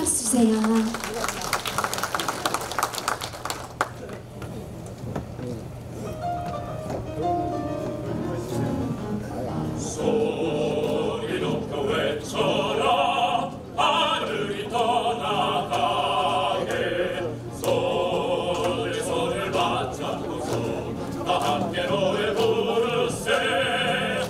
박수 주세요. 소리 높여 외쳐라 하늘이 떠나가게 손에 손을 맞잡고서 다 함께 노래 부르세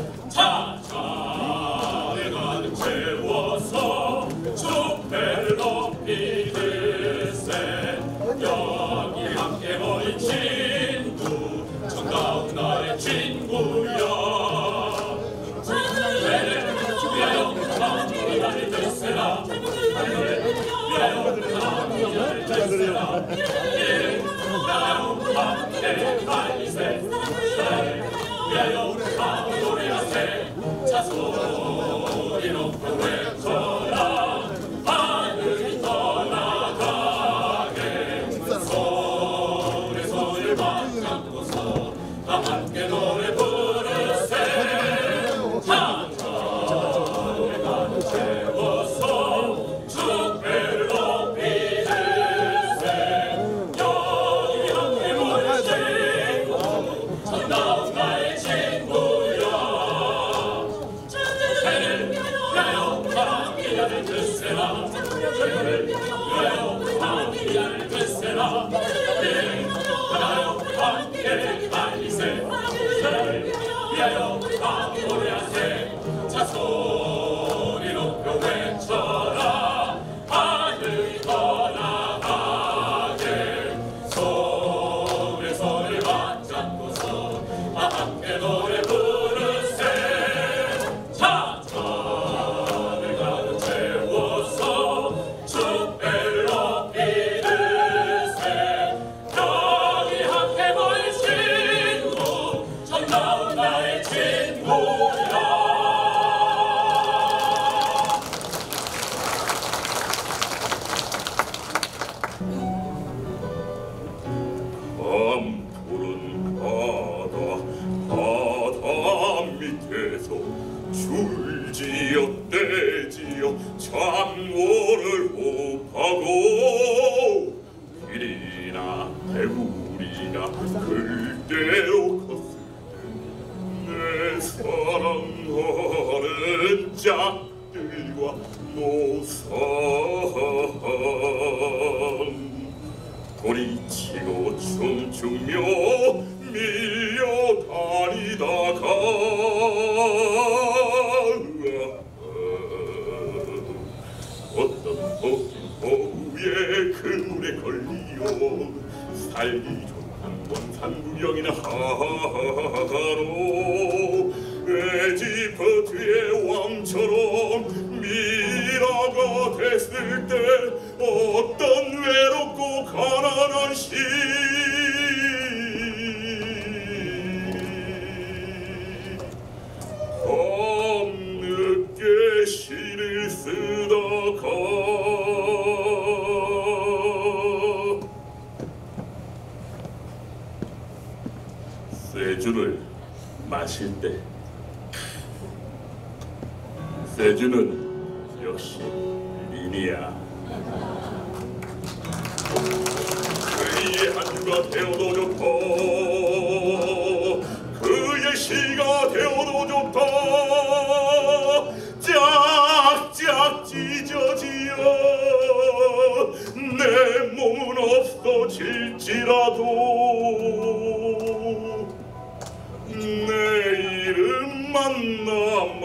찬찬히 가득 채워서 축배를 높이 들세 여기 함께 모인 친구 정다운 나의 친구여 소리 높여 외쳐라 하늘이 떠나가게 손에 손을 맞잡고서 다 함께 노래 부르세 찬찬히 가득 채워서 축배를 높이 들세 여기 함께 모인 친구 정다운 나의 친구여 하늘을 드세라 하늘을 드세라 하나요 함께 달리세 하늘을 위하여 함께 노래하세 자 소리 높여 외쳐라 하늘이 떠나가게 손에 손을 맞잡고서 다 함께 노래 부르세 찬찬히 가득 채워서 축배를 높이 들세 여기 함께 모인 친구 정다운 나의 친구야 푸른 바다 밑에서 줄지어 떼지어 창호를 호하고 길이나 개구리나 글대로 컸을 때 내 사랑하는 짝들과 노상 소리치고 춤추며 밀려다니다가 어떤 멋진 호우에 그물에 걸리어 살기 좋은 원산구경이나 하러 에지프트의 왕처럼 미라가 됐을 때 어떤 외롭고 가난한 시인 밤늦게 시를 쓰다가 쇠주를 마실 때 쇠주는 역시 민이야. 그의 한주가 되어도 좋다 그의 시가 되어도 좋다 짝짝 찢어지어 내 몸은 없어질지라도 내 이름만 남아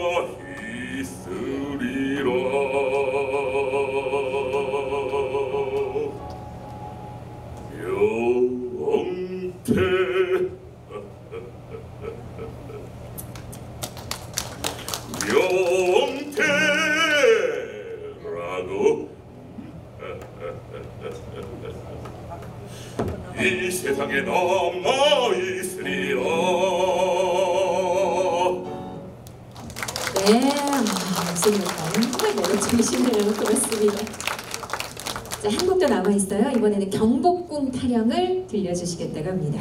있으리라 영태 영태라고 이 세상에 남아 있으리라. 네, 맞습니다. 정말 매력적이시네요. 그렇습니다. 자, 한 곡 더 남아 있어요. 이번에는 경복궁 타령을 들려주시겠다고 합니다.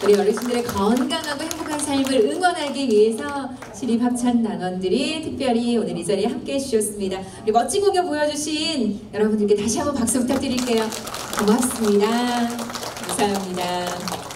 우리 어르신들의 건강하고 행복한 삶을 응원하기 위해서 시립합창단원들이 특별히 오늘 이 자리에 함께 해주셨습니다. 우리 멋진 공연 보여주신 여러분들께 다시 한번 박수 부탁드릴게요. 고맙습니다. 감사합니다.